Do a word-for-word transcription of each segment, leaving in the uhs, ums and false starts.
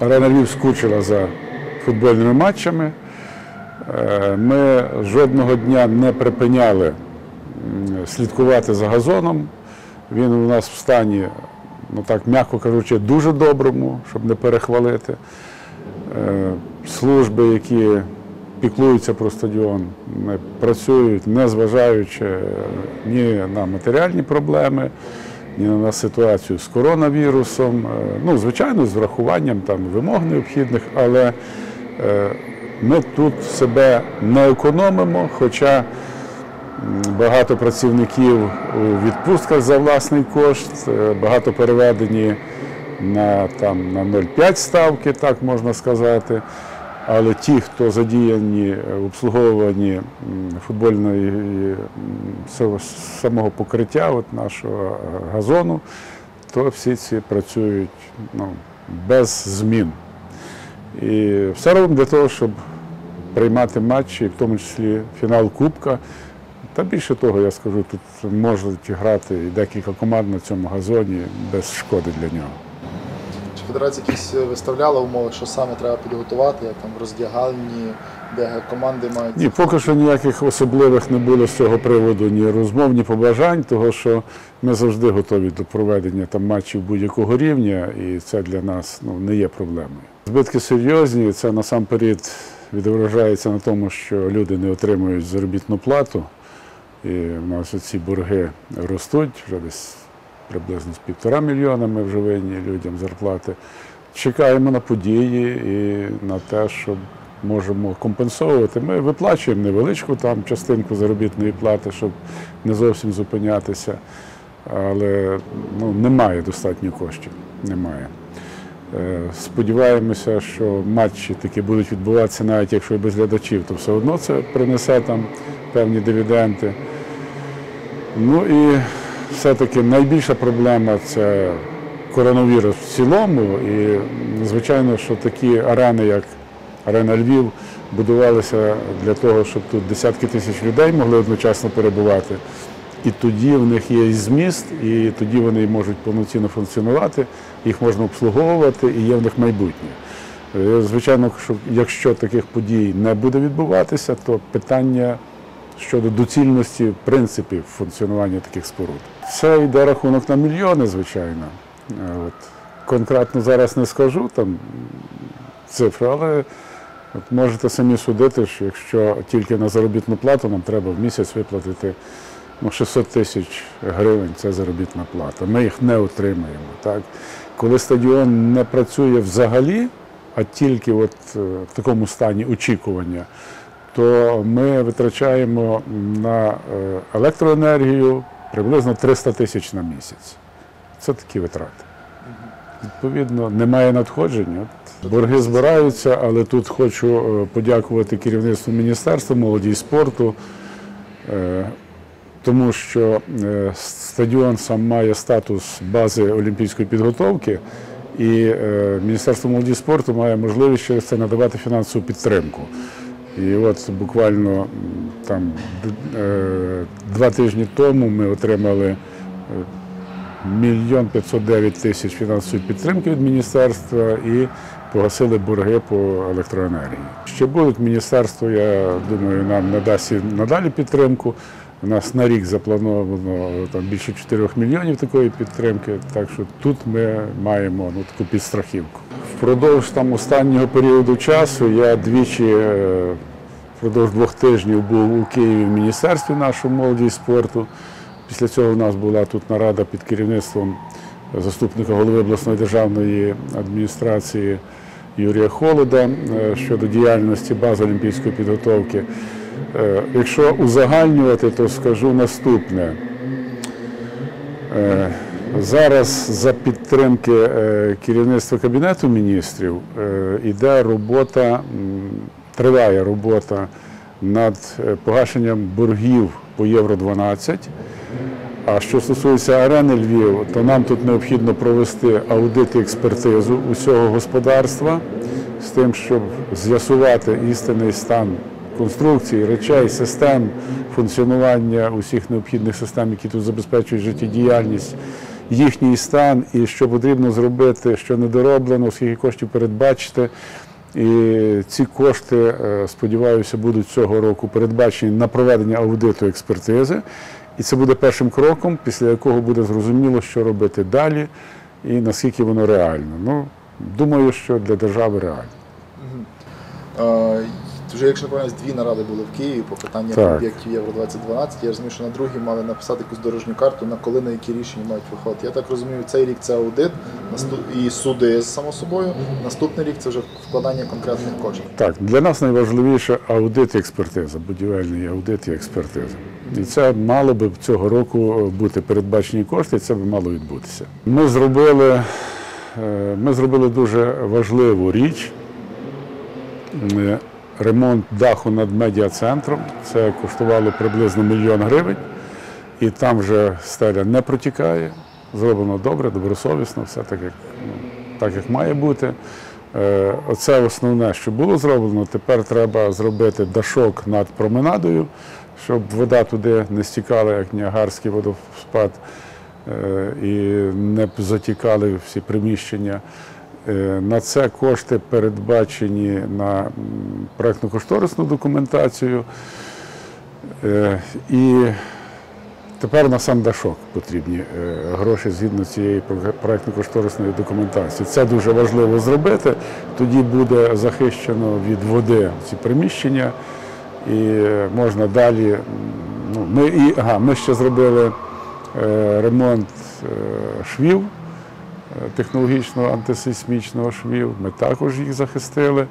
Арена Львів скучила за футбольними матчами. Ми жодного дня не припиняли слідкувати за газоном. Він у нас в стані, ну так м'яко кажучи, дуже доброму, щоб не перехвалити. Служби, які піклуються про стадіон, працюють, не зважаючи ні на матеріальні проблеми, ні на ситуацію з коронавірусом. Ну, звичайно, з врахуванням там вимог необхідних, але ми тут себе не економимо, хоча багато працівників у відпустках за власний кошт, багато переведені на, там, на нуль цілих п'ять ставки, так можна сказати. Але ті, хто задіяні в обслуговуванні футбольної самого покриття, от нашого газону, то всі ці працюють ну, без змін. І все робимо для того, щоб приймати матчі, в тому числі фінал Кубка. Та більше того, я скажу, тут можуть грати і декілька команд на цьому газоні без шкоди для нього. Чи федерація якісь виставляла умови, що саме треба підготувати, як там роздягальні, де команди мають? Ні, поки що ніяких особливих не було з цього приводу ні розмов, ні побажань, тому що ми завжди готові до проведення там матчів будь-якого рівня, і це для нас ну, не є проблемою. Збитки серйозні, це насамперед відображається на тому, що люди не отримують заробітну плату, і в нас ці борги ростуть, вже десь приблизно з півтора мільйона ми вже винні людям зарплати. Чекаємо на події і на те, що можемо компенсовувати. Ми виплачуємо невеличку там частинку заробітної плати, щоб не зовсім зупинятися, але ну, немає достатньо коштів, немає. Сподіваємося, що матчі таки будуть відбуватися, навіть якщо і без глядачів, то все одно це принесе там певні дивіденди. Ну і все-таки найбільша проблема – це коронавірус в цілому. І, звичайно, що такі арени, як Арена Львів, будувалися для того, щоб тут десятки тисяч людей могли одночасно перебувати. І тоді в них є і зміст, і тоді вони можуть повноцінно функціонувати, їх можна обслуговувати і є в них майбутнє. Звичайно, що якщо таких подій не буде відбуватися, то питання щодо доцільності принципів функціонування таких споруд. Це йде рахунок на мільйони, звичайно. От. Конкретно зараз не скажу там цифри, але от можете самі судити, що якщо тільки на заробітну плату нам треба в місяць виплатити ну, шістсот тисяч гривень – це заробітна плата. Ми їх не отримаємо. Так? Коли стадіон не працює взагалі, а тільки от в такому стані очікування, то ми витрачаємо на електроенергію приблизно триста тисяч на місяць. Це такі витрати. Відповідно, немає надходжень. Борги збираються, але тут хочу подякувати керівництву Міністерства молоді і спорту, тому що стадіон сам має статус бази олімпійської підготовки, і Міністерство молоді і спорту має можливість через це надавати фінансову підтримку. І от буквально там два тижні тому ми отримали мільйон п'ятсот дев'ять тисяч фінансової підтримки від міністерства і погасили борги по електроенергії. Ще будуть, міністерство, я думаю, нам надасть і надалі підтримку. У нас на рік заплановано там, більше чотирьох мільйонів такої підтримки, так що тут ми маємо ну, таку підстрахівку. Впродовж там, останнього періоду часу я двічі, впродовж двох тижнів був у Києві в Міністерстві нашого молоді і спорту. Після цього у нас була тут нарада під керівництвом заступника голови обласної державної адміністрації Юрія Холода щодо діяльності бази олімпійської підготовки. Якщо узагальнювати, то скажу наступне. Зараз за підтримки керівництва Кабінету міністрів йде робота, триває робота над погашенням боргів по Євро дванадцять. А що стосується Арени Львів, то нам тут необхідно провести аудит і експертизу усього господарства з тим, щоб з'ясувати істинний стан конструкцій, речей, систем, функціонування усіх необхідних систем, які тут забезпечують життєдіяльність їхній стан і що потрібно зробити, що недороблено, скільки коштів передбачити. І ці кошти, сподіваюся, будуть цього року передбачені на проведення аудиту експертизи. І це буде першим кроком, після якого буде зрозуміло, що робити далі і наскільки воно реально. Ну, думаю, що для держави реально. Угу. Вже, якщо не помиляюсь, дві наради були в Києві по питанням Так. об'єктів Євро двадцять дванадцять. Я розумію, що на другій мали написати якусь дорожню карту, на коли, на які рішення мають виходити. Я так розумію, цей рік це аудит наступ- і суди, само собою. Наступний рік це вже вкладання конкретних коштів. Так, для нас найважливіше аудит і експертиза, будівельний аудит і експертиза. І це мало би цього року бути передбачені кошти, і це б мало відбутися. Ми зробили, е, ми зробили дуже важливу річ. Е, Ремонт даху над медіа-центром. Це коштувало приблизно мільйон гривень. І там вже стеля не протікає. Зроблено добре, добросовісно, все так, як, ну, так, як має бути. Е, Оце основне, що було зроблено. Тепер треба зробити дашок над променадою, щоб вода туди не стікала, як Ніагарський водоспад, е, і не затікали всі приміщення. На це кошти передбачені на проєктно-кошторисну документацію. І тепер на сам дашок потрібні гроші згідно цієї проєктно-кошторисної документації. Це дуже важливо зробити, тоді буде захищено від води ці приміщення і можна далі. Ну, ми, і, ага, ми ще зробили ремонт швів, технологічного антисейсмічного швів, ми також їх захистили.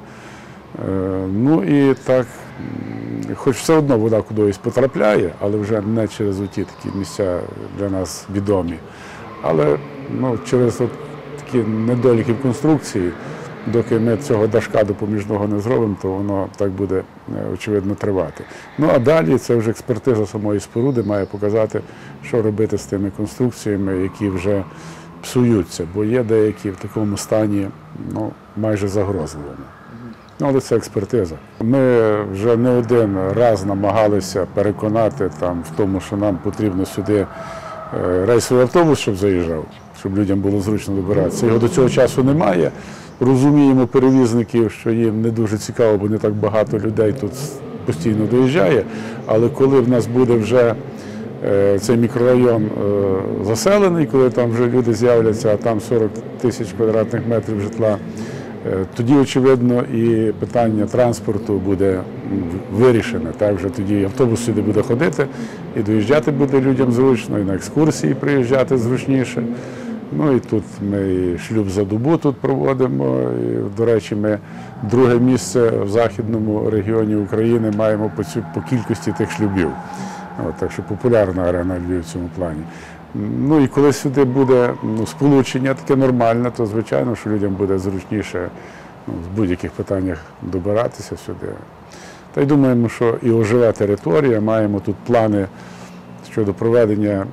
Ну і так, хоч все одно вода кудись потрапляє, але вже не через оті такі місця для нас відомі. Але ну, через от такі недоліки в конструкції, доки ми цього дашка допоміжного не зробимо, то воно так буде, очевидно, тривати. Ну а далі це вже експертиза самої споруди має показати, що робити з тими конструкціями, які вже псуються, бо є деякі в такому стані, ну, майже загрозливими. Ну, але це експертиза. Ми вже не один раз намагалися переконати там, в тому, що нам потрібно сюди рейсовий автобус, щоб заїжджав, щоб людям було зручно добиратися. Його до цього часу немає. Розуміємо перевізників, що їм не дуже цікаво, бо не так багато людей тут постійно доїжджає. Але коли в нас буде вже цей мікрорайон заселений, коли там вже люди з'являться, а там сорок тисяч квадратних метрів житла, тоді, очевидно, і питання транспорту буде вирішене. Так, вже тоді автобус сюди буде ходити, і доїжджати буде людям зручно, і на екскурсії приїжджати зручніше. Ну і тут ми і шлюб за добу тут проводимо. І, до речі, ми друге місце в західному регіоні України маємо по, цю, по кількості тих шлюбів. От, так що популярна арена Львів в цьому плані. Ну і коли сюди буде ну, сполучення таке нормальне, то звичайно, що людям буде зручніше ну, в будь-яких питаннях добиратися сюди. Та й думаємо, що і оживе територія, маємо тут плани щодо проведення е,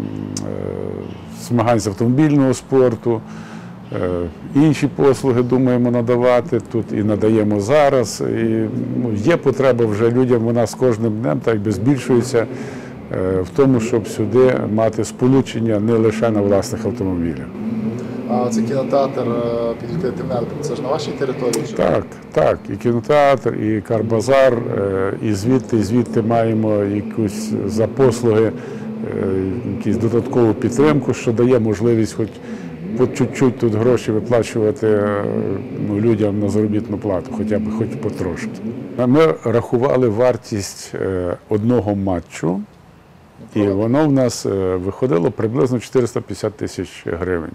змагань з автомобільного спорту, е, інші послуги думаємо надавати, тут і надаємо зараз. І, ну, є потреба вже людям, вона з кожним днем так якби збільшується, в тому, щоб сюди мати сполучення не лише на власних автомобілях. А це кінотеатр під рекреативний аеропорт, це ж на вашій території? Чи? Так, так, і кінотеатр, і карбазар, і звідти, і звідти маємо якусь за послуги, якусь додаткову підтримку, що дає можливість хоч по чуть-чуть тут гроші виплачувати ну, людям на заробітну плату, хоча б хоч потрошки. Ми рахували вартість одного матчу, і воно в нас виходило приблизно чотириста п'ятдесят тисяч гривень.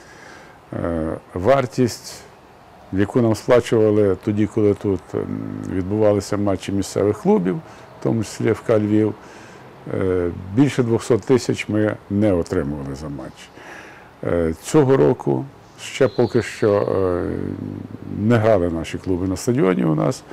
Вартість, яку нам сплачували тоді, коли тут відбувалися матчі місцевих клубів, в тому числі ФК Львів, більше двісті тисяч ми не отримували за матч. Цього року ще поки що не грали наші клуби на стадіоні у нас.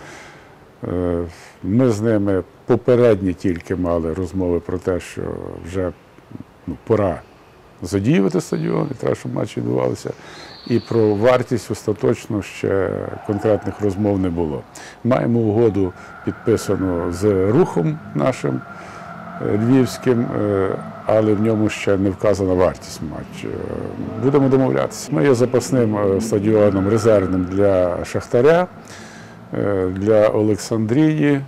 Ми з ними попередні тільки мали розмови про те, що вже ну, пора задіювати стадіон, і треба, щоб матчі відбувалися. І про вартість остаточно ще конкретних розмов не було. Маємо угоду підписану з рухом нашим, львівським, е, але в ньому ще не вказана вартість матчу. Будемо домовлятися. Ми є запасним е, стадіоном резервним для Шахтаря, е, для Олександрії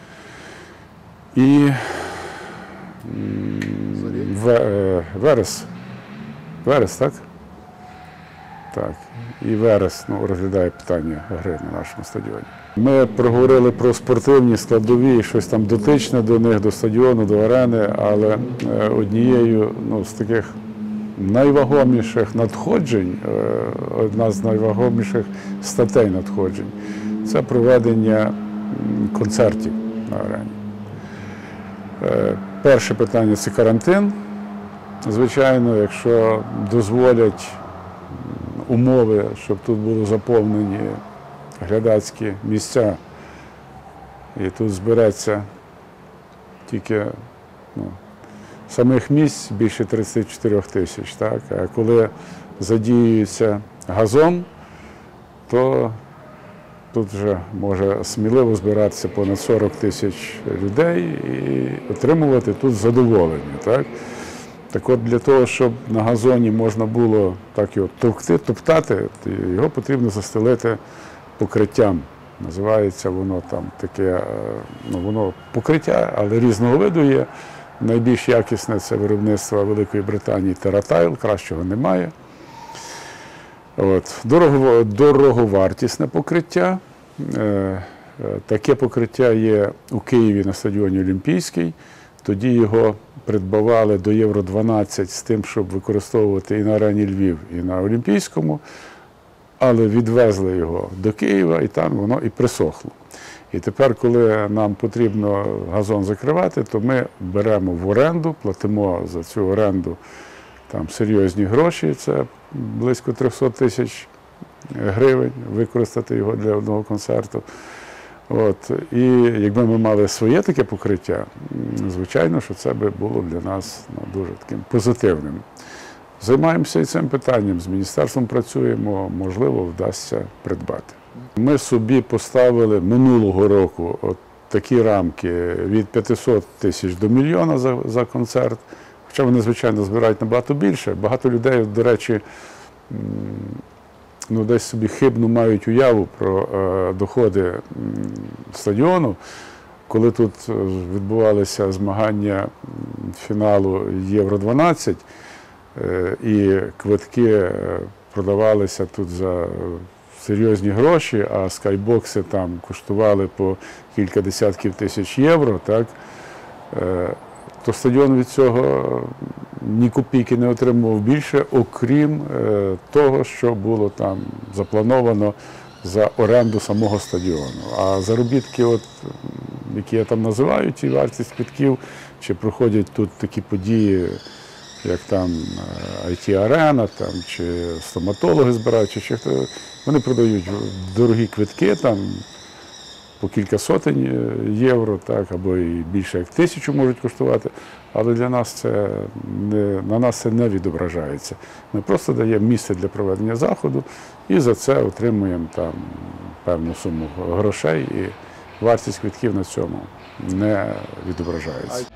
і м, Ве- е, Верес. Верес, так? Так. І Верес ну, розглядає питання гри на нашому стадіоні. Ми проговорили про спортивні складові, щось там дотичне до них, до стадіону, до арени, але е, однією ну, з таких найвагоміших надходжень, е, одна з найвагоміших статей надходжень – це проведення м, концертів на арені. Е, Перше питання – це карантин. Звичайно, якщо дозволять умови, щоб тут були заповнені глядацькі місця, і тут збереться тільки ну, самих місць більше тридцять чотири тисяч. Так? А коли задіюється газон, то тут вже може сміливо збиратися понад сорок тисяч людей і отримувати тут задоволення. Так? Так от для того, щоб на газоні можна було так його товкти, топтати, його потрібно застелити покриттям. Називається воно там таке, ну воно покриття, але різного виду є. Найбільш якісне це виробництво Великої Британії Тератайл, кращого немає. От. Дорого, дороговартісне покриття. Таке покриття є у Києві на стадіоні Олімпійський. Тоді його придбавали до Євро дванадцять з тим, щоб використовувати і на арені Львів, і на Олімпійському, але відвезли його до Києва, і там воно і присохло. І тепер, коли нам потрібно газон закривати, то ми беремо в оренду, платимо за цю оренду там серйозні гроші, це близько триста тисяч гривень, використати його для одного концерту. От. І якби ми мали своє таке покриття, звичайно, що це би було для нас ну, дуже таким позитивним. Займаємося і цим питанням, з міністерством працюємо, можливо, вдасться придбати. Ми собі поставили минулого року от такі рамки від п'ятисот тисяч до мільйона за, за концерт, хоча вони, звичайно, збирають набагато більше. Багато людей, до речі, ну, десь собі хибну мають уяву про е, доходи м, стадіону. Коли тут відбувалися змагання фіналу Євро дванадцять, е, і квитки е, продавалися тут за серйозні гроші, а скайбокси там коштували по кілька десятків тисяч євро, так, е, то стадіон від цього ні копійки не отримував більше, окрім е, того, що було там заплановано за оренду самого стадіону. А заробітки, от, які я там називаю, ті вартість квитків, чи проходять тут такі події, як там ай ті-арена, там, чи стоматологи збирають, чи ще хто, вони продають дорогі квитки, там, по кілька сотень євро, так, або і більше як тисячу можуть коштувати, але для нас це не, на нас це не відображається. Ми просто даємо місце для проведення заходу і за це отримуємо там певну суму грошей, і вартість квитків на цьому не відображається.